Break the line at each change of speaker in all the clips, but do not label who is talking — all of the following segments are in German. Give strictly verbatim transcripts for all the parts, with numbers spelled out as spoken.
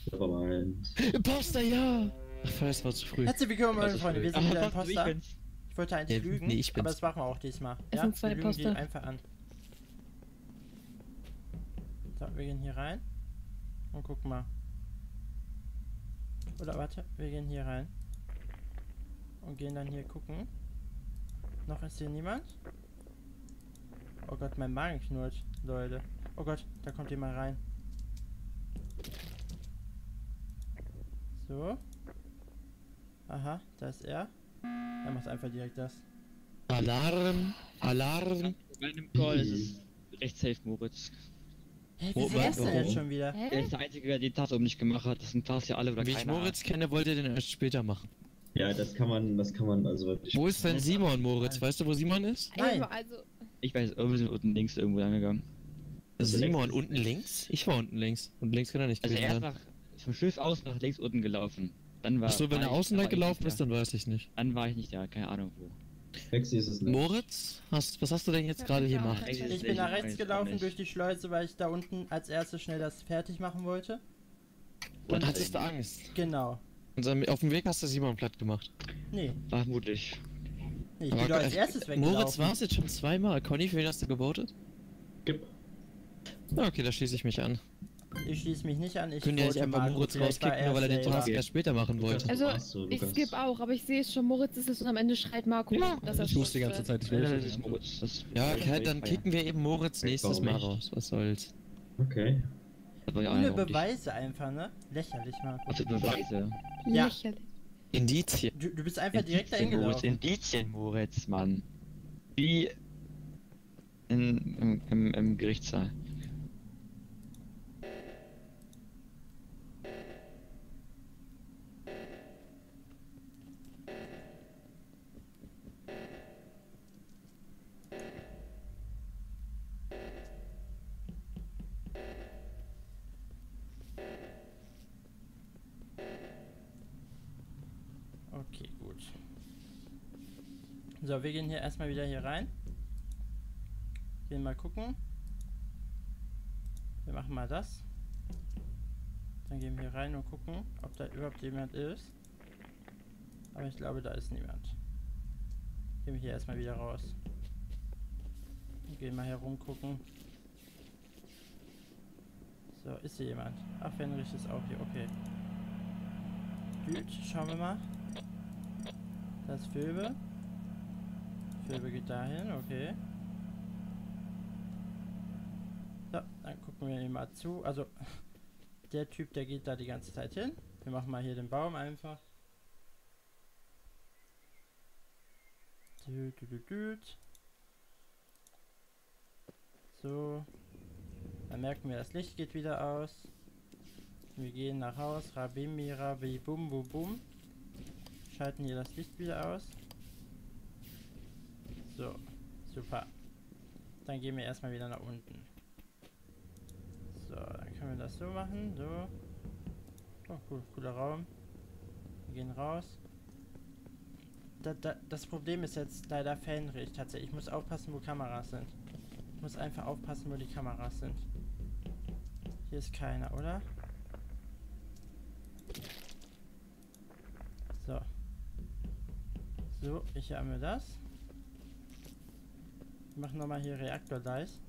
Nevermind.
Imposter, ja! Ach, das war zu früh.
Herzlich willkommen, meine Freunde. Wir sind
Ach,
wieder
doch, ich
Imposter.
bin's.
Ich wollte eigentlich
Ja,
lügen,
nee, ich
aber
bin's.
das machen wir auch diesmal.
Es
Ja?
sind zwei
Wir lügen die
Imposter.
einfach an. So, wir gehen hier rein. Und gucken mal. Oder warte, wir gehen hier rein. Und gehen dann hier gucken. Noch ist hier niemand? Oh Gott, mein Magen knurrt, Leute. Oh Gott, da kommt jemand rein. So. Aha, da ist er. Er macht einfach direkt das.
Alarm! Alarm!
Bei einem Call ist es recht safe, Moritz.
Hä,
Wo-
wie viel ist denn
warum?
jetzt schon wieder?
Er
Hä?
ist der Einzige, der die Tasse oben nicht gemacht hat. Das sind Tasse ja alle oder
Wie ich
keiner.
Moritz kenne, wollte er den erst später machen.
Ja, das kann man, das kann man also wirklich.
Wo ist denn Simon, Moritz? Weißt du, wo Simon ist?
Nein.
Also,
Ich weiß, wir sind unten links irgendwo angegangen.
Also
Simon
links.
unten links? Ich war unten links. Und links kann er nicht
Also er
gewesen
ist
sein.
nach, vom Schiff aus nach links unten gelaufen. Dann war.
Achso, wenn
war
er
ich-
außen
war
lang
ich
gelaufen
nicht
ist,
da.
dann weiß ich nicht.
Dann war ich nicht da, keine Ahnung wo.
Lexi ist es nicht.
Moritz, hast, was hast du denn jetzt
Ja,
gerade
ich
hier
auch.
gemacht?
Ich-
Ich
ich
bin nach
weiß
rechts
auch
gelaufen
nicht.
durch die Schleuse, weil ich da unten als erstes schnell das fertig machen wollte.
Und hattest du Angst?
Genau.
Und am- auf dem Weg hast du Simon platt gemacht.
Nee,
Vermutlich.
nee ich
Aber
bin doch als
äh,
erstes weggelaufen.
Moritz war es jetzt schon zweimal. Conny, für wen hast du gewotet?
Gib.
Ja, okay, da schließe ich mich an.
Ich schließe mich nicht an, ich
Können ja nicht
wollte
einfach
Marco,
Moritz
vielleicht war
rauskicken, nur weil er den
selber.
Task erst später machen wollte.
also
Ach so,
ich
Lukas.
skip auch, aber ich sehe es schon, Moritz ist es und am Ende schreit Marco, dass er
Ich wusste die ganze Zeit, ich
Ja,
will
das ist Moritz. Das
Ja,
das
okay,
war
dann
ich
kicken wir eben Moritz nächstes
Warum
Mal
nicht?
raus. Was soll's.
Okay.
Das war ja
Ohne
einer auf dich.
Beweise einfach, ne? Lächerlich, Marco.
Was für Beweise?
Ja.
lächerlich.
Indizien.
Du, du bist einfach direkt dahin
Indizien, Moritz,
gelaufen.
Indizien, Moritz, Mann. Wie in, im, im, im Gerichtssaal.
Okay, gut. So, wir gehen hier erstmal wieder hier rein. Gehen mal gucken. Wir machen mal das. Dann gehen wir hier rein und gucken, ob da überhaupt jemand ist. Aber ich glaube, da ist niemand. Gehen wir hier erstmal wieder raus. Und gehen mal herum gucken. So, ist hier jemand? Ach, Fenrich ist auch hier, okay. Gut, schauen wir mal. Das ist Phoebe. Phoebe geht dahin, okay. So, dann gucken wir ihm mal zu. Also, der Typ, der geht da die ganze Zeit hin. Wir machen mal hier den Baum einfach. Düt, düt, düt, düt. So. Dann merken wir, das Licht geht wieder aus. Wir gehen nach Haus. Rabimi, Rabi, bum, bum, bum. Schalten hier das Licht wieder aus. So, super. Dann gehen wir erstmal wieder nach unten. So, dann können wir das so machen. So. Oh, cool, cooler Raum. Wir gehen raus. Da, da, das Problem ist jetzt leider Fähnrich tatsächlich. Ich muss aufpassen, wo Kameras sind. Ich muss einfach aufpassen, wo die Kameras sind. Hier ist keiner, oder? So. So, ich haben wir das. Wir machen nochmal hier Reaktor-Dice.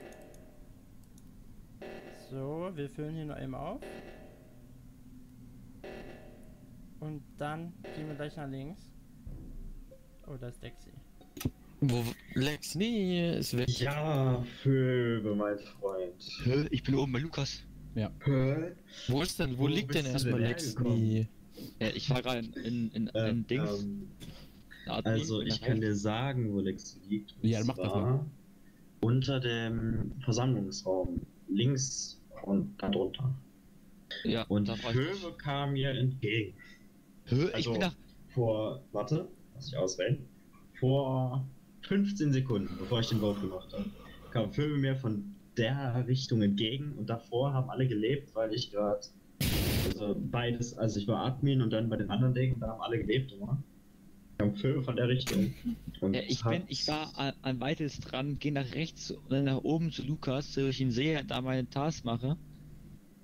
So, wir füllen hier noch eben auf. Und dann gehen wir gleich nach links. Oh, da ist Lexi.
Wo Lex, nee, ist weg.
Ja, Phoebe, mein Freund.
Hä? Ich bin oben bei Lukas.
Hä?
Wo ist denn, wo,
Wo
liegt denn
bist du
erstmal
denn
Lex?
hergekommen?
Nee.
Ja, ich war gerade in, in, in, in
Ähm,
Dings.
ähm,
Admin,
also
bin
ich
da
kann
rein.
dir sagen, wo Lexi liegt. Und
Ja, dann mach das
zwar
mal.
Unter dem Versammlungsraum. Links und darunter.
Ja,
Und
da war ich.
Phoebe kam mir entgegen.
Hä? Ich
Also
bin da.
vor, warte, lass ich auswählen. Vor fünfzehn Sekunden, bevor ich den Vote gemacht habe, kam Phoebe mir von der Richtung entgegen und davor haben alle gelebt, weil ich gerade, also beides, also ich war Admin und dann bei den anderen Dingen, da haben alle gelebt immer. Kam Phoebe von der Richtung. Und
Ja, ich
hat-
bin, ich war an, an weiteres dran, gehe nach rechts und dann nach oben zu Lukas, so ich ihn sehe, da meine Task mache.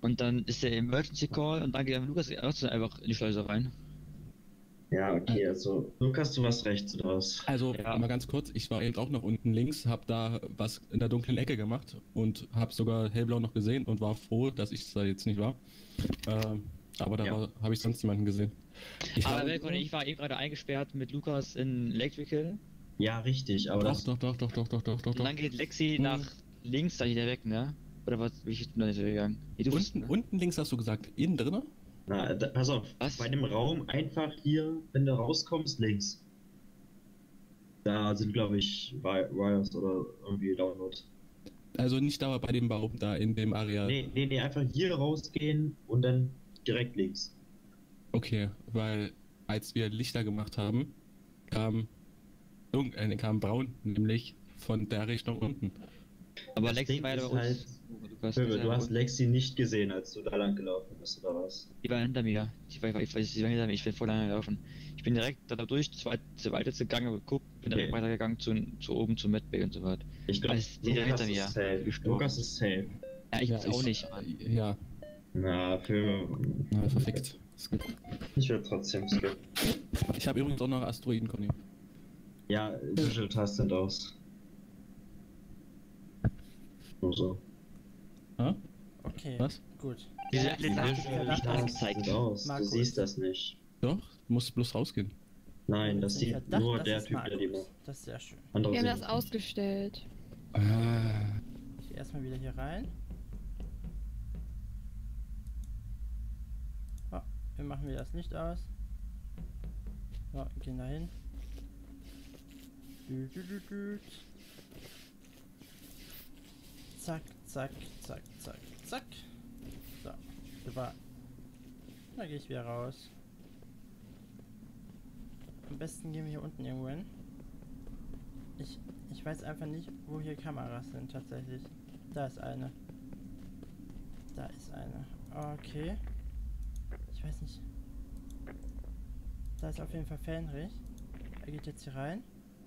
Und dann ist der Emergency Call und dann geht Lukas einfach in die Schleuse rein.
Ja, okay, also Lukas, du warst rechts oder was?
Also,
Ja.
mal ganz kurz, ich war eben auch noch unten links, hab da was in der dunklen Ecke gemacht und hab sogar hellblau noch gesehen und war froh, dass ich da jetzt nicht war. Ähm, aber da
Ja.
habe ich sonst niemanden gesehen. Ich
Aber
war,
Welcon, ich war eben gerade eingesperrt mit Lukas in Electrical.
Ja, richtig, aber
doch,
das...
doch, doch, doch, doch, doch, doch, doch,
Und
doch.
dann geht Lexi
Hm.
nach links, da geht er weg, ne? Oder was? Wie ich bin da nicht gegangen? Nee, du
Unten, unten links hast du gesagt, innen drinne?
Na, da, pass auf,
Was?
bei dem Raum einfach hier, wenn du rauskommst, links. Da sind, glaube ich, Wi- Wires oder irgendwie Download.
Also nicht da bei dem Baum, da in dem Areal.
Nee, nee, nee, einfach hier rausgehen und dann direkt links.
Okay, weil als wir Lichter gemacht haben, kam, dun- äh, kam braun, nämlich von der Richtung unten.
Aber
Das
Lexi
Ding
war ja
ist
bei
halt,
uns. Lukas,
Pöbel,
das
du
war
hast
unten.
Lexi nicht gesehen, als du da lang gelaufen bist, oder was?
Die war hinter mir. Die war, ich weiß, die war hinter mir. Ich bin voll lange gelaufen. Ich bin direkt da durch, zwei, zwei weiter gegangen, habe geguckt, bin direkt
Okay.
weitergegangen zu, zu oben zum Medbay und so weiter.
Ich glaube,
Also, die da hinter mir.
ist safe.
Gestorben.
Lukas ist safe.
Ja, ich
Ja,
weiß auch
ich-
nicht, Mann.
Ja,
Na, für...
na, verfickt. Ist gut.
Ich würde trotzdem skippen.
Ich habe übrigens auch noch Asteroiden, Conny.
Ja, Visual Task sind aus. Nur so.
Ha?
Okay,
Was?
gut.
Diese
Ja,
die
ich
Sachen-
dachte,
die
Verdacht
Sachen-
hast-
gezeigt.
Sieht aus.
Markus.
Du siehst das nicht.
Doch, du musst bloß rausgehen.
Nein, das
den
sieht
Verdacht,
nur
das
der
ist
Typ, der die
Markus.
macht.
Das ist sehr schön.
Andere
Wir haben
sehen
das
es
ausgestellt.
Ah.
Ich gehe erstmal wieder hier rein. Oh, wir machen wieder das Licht aus. So, gehen da hin. Dü, dü, dü, dü. Zack, zack, zack, zack, zack. So, super. Da gehe ich wieder raus. Am besten gehen wir hier unten irgendwo hin. Ich, ich weiß einfach nicht, wo hier Kameras sind tatsächlich. Da ist eine. Da ist eine. Okay. Ich weiß nicht. Da ist auf jeden Fall Fähnrich. Er geht jetzt hier rein.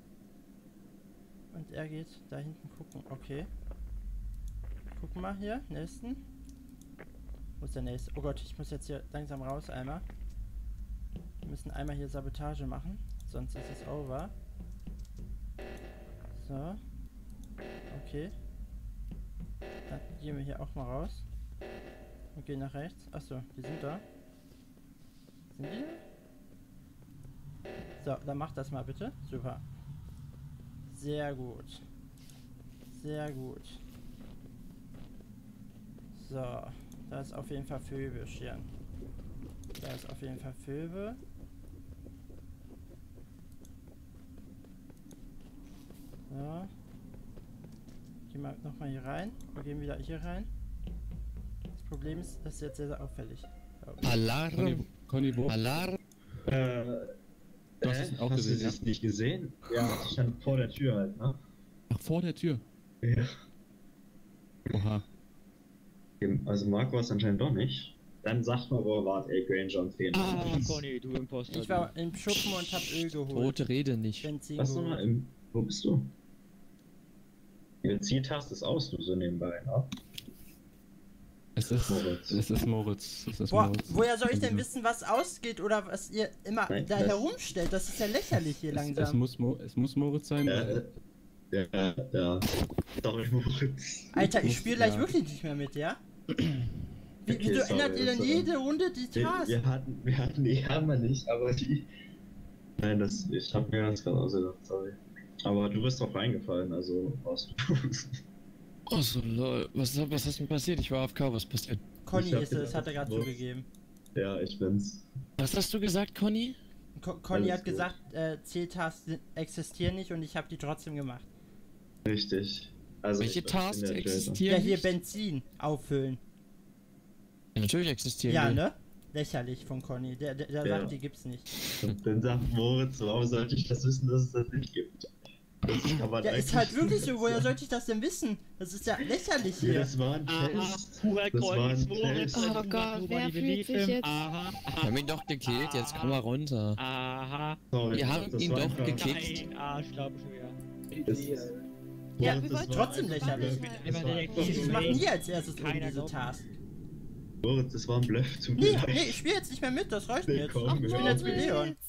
Und er geht da hinten gucken. Okay. Gucken mal hier. Nächsten. Wo ist der nächste? Oh Gott, ich muss jetzt hier langsam raus einmal. Wir müssen einmal hier Sabotage machen. Sonst ist es over. So. Okay. Dann gehen wir hier auch mal raus. Und gehen nach rechts. Achso, die sind da. Sind die da? So, dann mach das mal bitte. Super. Sehr gut. Sehr gut. So. Da ist auf jeden Fall Phoebe, Schirn. Da ist auf jeden Fall Phoebe. So. Gehen wir nochmal hier rein. Wir gehen wieder hier rein. Das Problem ist, das ist jetzt sehr, sehr auffällig. glaub ich.
Alarm!
Conny, Conny, wo?
Alarm!
Äh,
Du hast
äh,
es auch
hast
gesehen,
du
ja?
es nicht gesehen? Ja, ich stand vor der Tür halt, ne?
Ach, vor der Tür.
Ja.
Oha.
Also Marco ist anscheinend doch nicht. Dann sagt mal, wo er war, ey, Granger und Feen.
Ah, Conny, du Imposter.
Ich war im Schuppen und hab Öl geholt.
Rote Rede nicht.
Benzin
Was nochmal?
geholt.
Im, wo bist du? Ihr Zieltast ist aus, du so nebenbei, ne?
Es ist
Moritz.
Es ist Moritz. Es ist
Boah,
Moritz.
woher soll ich denn
Also,
wissen, was ausgeht oder was ihr immer
Nein,
da
das-
herumstellt? Das ist ja lächerlich hier
Es, es,
langsam.
muss Mo es muss Moritz sein.
Äh, ja, ja. Sorry, Moritz.
Alter, ich
muss-
spiele gleich
ja.
wirklich nicht mehr mit, ja? Wie,
Okay,
wieso
sorry,
ändert ihr denn
sorry.
jede Runde die
Wir,
Task?
wir hatten, wir hatten, nee, haben wir nicht, aber die. Nein, das, ich hab mir das gerade ausgedacht, sorry. Aber du bist drauf reingefallen, also warst du.
Oh so lol. Was, was ist denn passiert? Ich war A F K, was passiert?
Conny
ich hab
ist es,
gedacht,
hat er gerade
Moritz.
zugegeben.
Ja, ich bin's.
Was hast du gesagt, Conny?
Co Conny
Alles
hat
gut.
gesagt, äh, Zieltasks sind- existieren nicht und ich habe die trotzdem gemacht.
Richtig. Also
Welche
ich bin
Tasks
der Traitor.
existieren?
Ja, hier
nicht?
Benzin auffüllen.
Ja, natürlich existieren
Ja,
die.
ne? Lächerlich von Conny. Der, der, der
Ja.
sagt, die gibt's nicht.
Und dann sagt Moritz, warum sollte ich das wissen, dass es das nicht gibt? Das kann man
Ja, ist
eigentlich
halt wirklich
nicht
so. Woher
sagen.
sollte ich das denn wissen? Das ist ja lächerlich
Ja,
hier.
das war ein
Aha,
Test.
purer
Das war ein
Kreuz, Moritz.
Test.
Oh Gott, wer fühlt sich jetzt-
Aha,
Wir haben ihn doch gekillt, jetzt komm mal runter.
aha.
Sorry,
Wir haben
das
ihn
war
doch
einfach-
gekickt.
Nein, Arsch, glaube ich wieder.
Das,
Ja,
Moritz,
wir
das
wollten
war
trotzdem
einfach-
lächerlich.
Das war
Ich, ich mach nie als erstes
Keiner
oben diese
glaubt.
Task.
Moritz, das war ein Bluff, tut mir
Nee,
leid.
nee, ich spiele jetzt nicht mehr mit, das reicht mir jetzt.
Willkommen,
Ich bin
ja.
jetzt wie Leon.